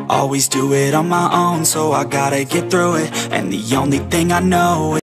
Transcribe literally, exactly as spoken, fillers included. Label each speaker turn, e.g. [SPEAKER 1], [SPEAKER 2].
[SPEAKER 1] Always do it on my own, so I gotta get through it. And the only thing I know